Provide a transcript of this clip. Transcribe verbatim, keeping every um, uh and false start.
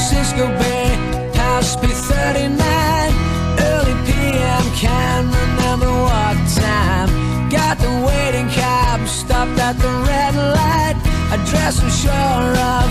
Francisco Bay, House P thirty-nine, early P M, can't remember what time. Got the waiting cab, stopped at the red light, address was sure of